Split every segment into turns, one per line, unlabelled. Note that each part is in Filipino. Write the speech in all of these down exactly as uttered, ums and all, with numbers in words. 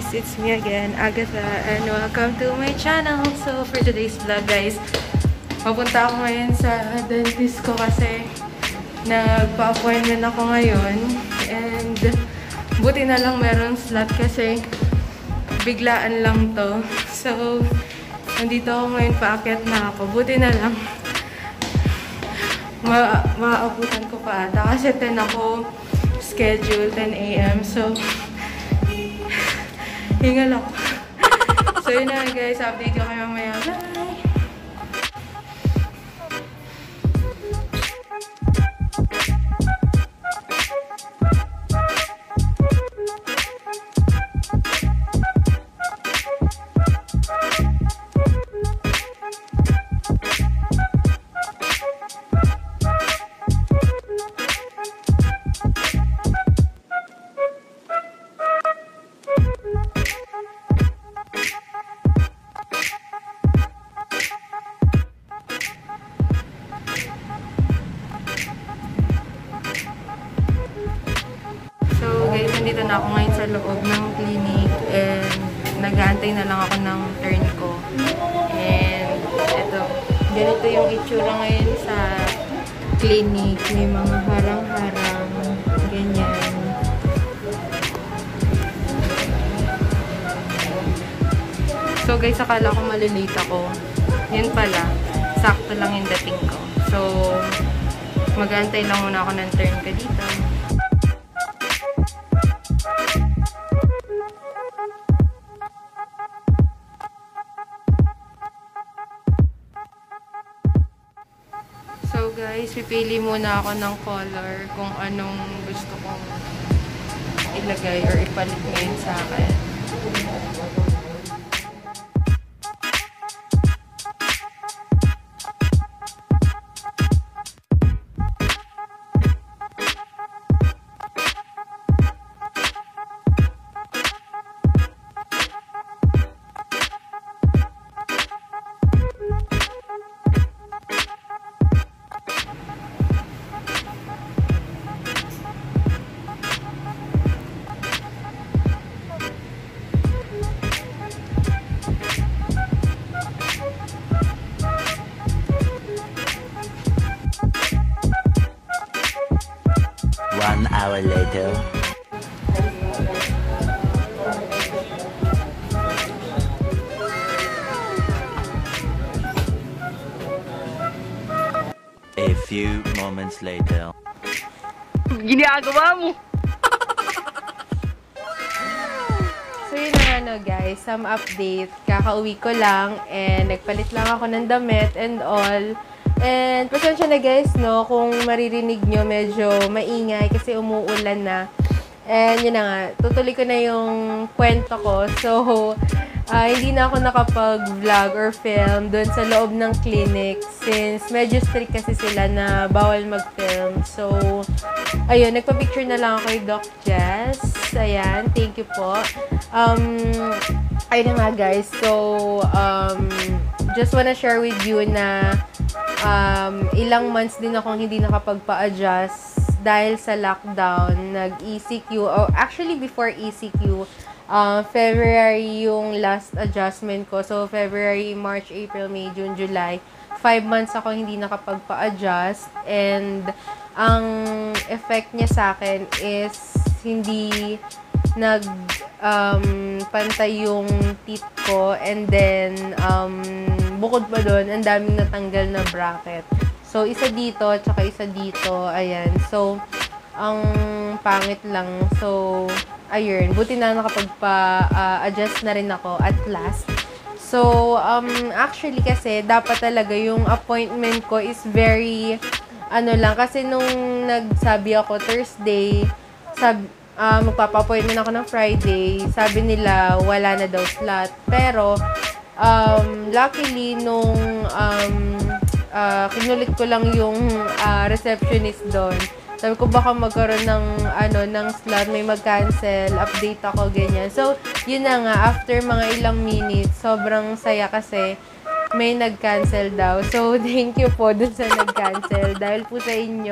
It's me again, Agatha, and welcome to my channel. So, for today's vlog, guys, papunta ako ngayon sa dentist ko kasi nagpa-appointment ako ngayon. And, buti na lang meron slot kasi biglaan lang to. So, nandito ako ngayon, paakyat na ako. Buti na lang, ma maaabutan ko pa ata kasi ten ako schedule, ten A M So, hingal ako. So, yun na guys. Update ko kayo mamaya. Bye! Nandito na ako ngayon sa loob ng clinic and nag-aantay na lang ako ng turn ko. And eto, ganito yung itsura ngayon sa clinic. May mga harang-harang, ganyan. So guys, akala ko malilate ako. Yun pala, sakto lang yung dating ko. So, mag-aantay lang muna ako ng turn ko dito. So guys, pipili muna ako ng color kung anong gusto kong ilagay or ipalit ngayon sa akin.
One hour later. A few moments later.
Ginagawa mo! So yun na ano guys, some update. Kakauwi ko lang and nagpalit lang ako ng damit and all. And pasensya na guys, no, kung maririnig nyo medyo maingay kasi umuulan na. And yun na nga, tutuloy ko na yung kwento ko. So, uh, hindi na ako nakapag-vlog or film doon sa loob ng clinic since medyo strict kasi sila na bawal mag-film. So, ayun, nagpa-picture na lang ako kay Doc Jess. Ayan, thank you po. Um, ayun na nga guys, so, um, just wanna share with you na Um, ilang months din akong hindi nakapagpa-adjust dahil sa lockdown. Nag-E C Q, oh, actually before E C Q, uh, February yung last adjustment ko. So, February, March, April, May, June, July. Five months ako hindi nakapagpa-adjust. And, ang effect niya sa akin is hindi nag um, pantay yung teeth ko. And then, um, bukod pa doon, ang daming natanggal na bracket. So, isa dito, tsaka isa dito. Ayan. So, ang pangit lang. So, ayun. Buti na nakapagpa-adjust uh, na rin ako at last. So, um, actually kasi, dapat talaga yung appointment ko is very, ano lang, kasi nung nagsabi ako Thursday, sab uh, magpapa-appointment ako ng Friday, sabi nila, wala na daw slot. Pero, Um, luckily, nung um, uh, kinulit ko lang yung uh, receptionist doon, sabi ko baka magkaroon ng, ano, ng slot, may mag-cancel, update ako, ganyan. So, yun na nga, after mga ilang minutes, sobrang saya kasi may nag-cancel daw. So, thank you po dun sa nag-cancel. Dahil po sa inyo,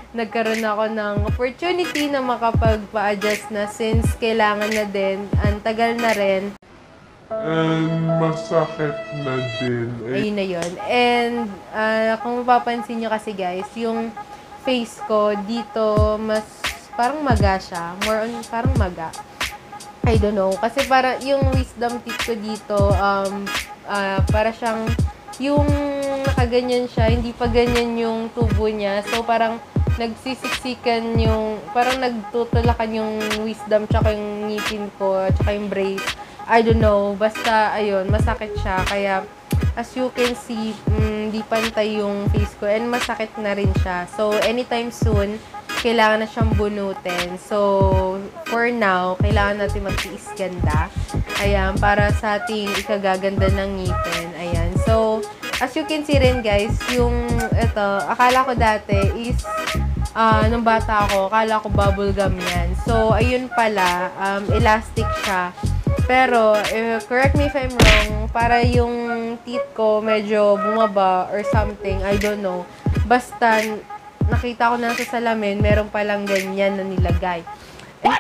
nagkaroon ako ng opportunity na makapagpa-adjust na since kailangan na din, ang tagal na rin.
And masakit na din.
Ayun na yun. And uh, kung mapapansin nyo kasi guys, yung face ko dito, mas parang maga siya. More on parang maga. I don't know. Kasi para yung wisdom teeth ko dito, um, uh, para siyang, yung nakaganyan siya, hindi pa ganyan yung tubo niya. So parang nagsisiksikan yung, parang nagtutulakan yung wisdom tsaka yung ngipin ko, tsaka yung brace. I don't know. Basta, ayun, masakit siya. Kaya, as you can see, mm, di pantay yung face ko. And masakit na rin siya. So, anytime soon, kailangan na siyang bunutin. So, for now, kailangan natin magtiis ganda. Ayan, para sa ating ikagaganda ng ngipin. Ayan. So, as you can see rin, guys, yung, ito, akala ko dati is, uh, nung bata ako, akala ko bubble gum yan. So, ayun pala, um, elastic siya. Pero, uh, correct me if I'm wrong, para yung teeth ko medyo bumaba or something, I don't know. Basta, nakita ko na sa salamin, meron palang ganyan na nilagay. What?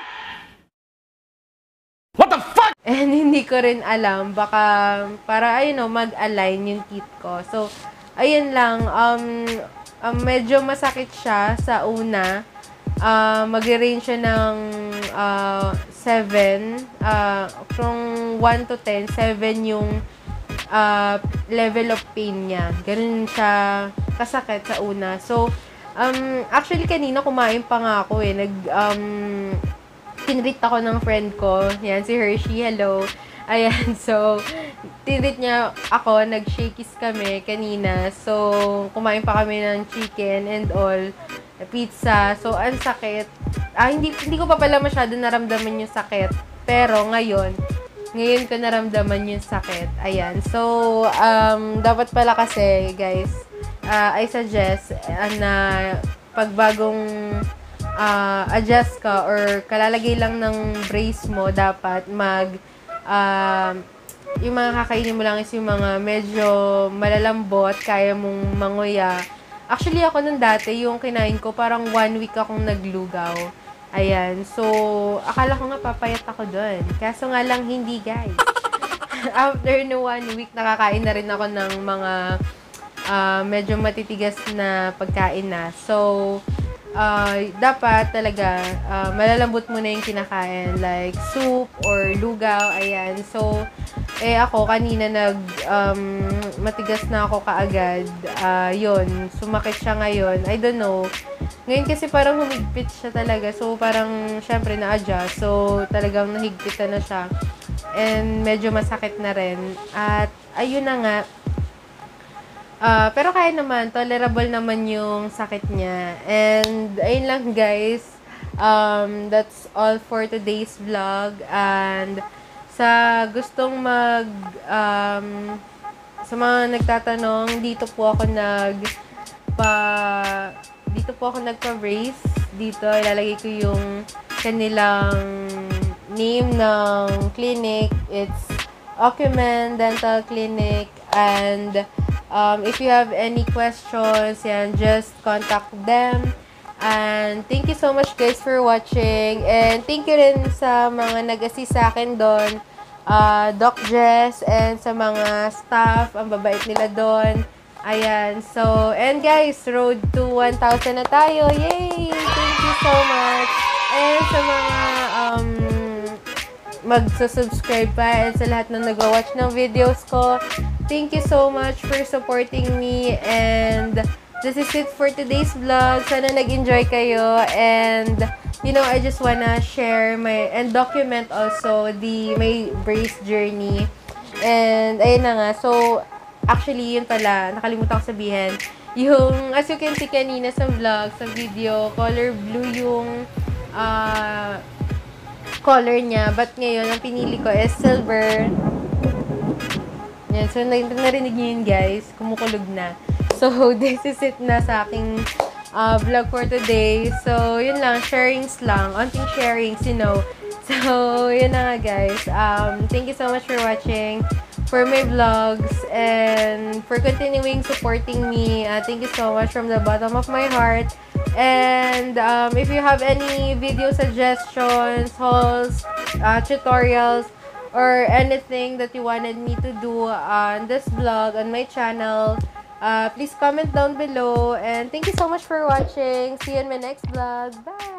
What the fuck? And hindi ko rin alam, baka para, ayun know, mag-align yung teeth ko. So, ayun lang, um, um medyo masakit siya sa una. Uh, mag-range siya ng uh, seven. Uh, from one to ten, seven yung uh, level of pain niya. Ganun siya kasakit sa una. So, um, actually, kanina kumain pa nga ako eh. Nag, um, tinreat ako ng friend ko. Yan, si Hershey. Hello. Ayan, so, tinreat niya ako. Nag-shakies kami kanina. So, kumain pa kami ng chicken and all. Pizza. So, ang sakit. Ah, hindi, hindi ko pa pala masyado naramdaman yung sakit. Pero, ngayon, ngayon ko naramdaman yung sakit. Ayan. So, um, dapat pala kasi, guys, uh, I suggest uh, na pag bagong uh, adjust ka or kalalagay lang ng brace mo, dapat mag, uh, yung mga kakainin mo lang is yung mga medyo malalambot, kaya mong manguya. Actually, ako nung dati, yung kinain ko, parang one week akong naglugaw. Ayan. So, akala ko nga papayat ako doon. Kaso nga lang, hindi, guys. After no one week, nakakain na rin ako ng mga uh, medyo matitigas na pagkain na. So, uh, dapat talaga, uh, malalambot mo na yung kinakain. Like, soup or lugaw. Ayan. So, eh ako, kanina nag, um, matigas na ako kaagad. Uh, yun, sumakit siya ngayon. I don't know. Ngayon kasi parang humigpit siya talaga. So, parang, syempre, na-adjust. So, talagang nahigpitan na siya. And, medyo masakit na rin. At, ayun na nga. Uh, pero kaya naman, tolerable naman yung sakit niya. And, ayun lang, guys. Um, that's all for today's vlog. And, sa gustong mag, um, sa mga nagtatanong, dito po ako nag, pa, dito po ako nagpa-brace. Dito, ilalagay ko yung kanilang name ng clinic. It's Ocumen Dental Clinic. And, um, if you have any questions, yan, just contact them. And thank you so much guys for watching. And thank you rin sa mga nag-assist sa akin doon. Uh, Doc Jess and sa mga staff. Ang babait nila doon. Ayan. So, and guys, road to one thousand na tayo. Yay! Thank you so much. And sa mga um, magsusubscribe pa and sa lahat na nag-watch ng videos ko, thank you so much for supporting me. And this is it for today's vlog. Sana nag-enjoy kayo. And, you know, I just wanna share my, and document also the, my brace journey. And, ayun na nga. So, actually, yun pala, nakalimutan ko sabihin. Yung, as you can see kanina sa vlog, sa video, color blue yung, uh, color niya. But ngayon, ang pinili ko is silver. Yan. So, narinig niyo yun, guys. Kumukulog na. So, this is it na sa aking uh, vlog for today. So, yun lang. Sharings lang. Onting sharings, you know. So, yun na nga, guys. Um, thank you so much for watching. For my vlogs. And for continuing supporting me. Uh, thank you so much from the bottom of my heart. And um, if you have any video suggestions, hauls, uh, tutorials, or anything that you wanted me to do on this vlog, on my channel, uh, please comment down below. And thank you so much for watching. See you in my next vlog. Bye!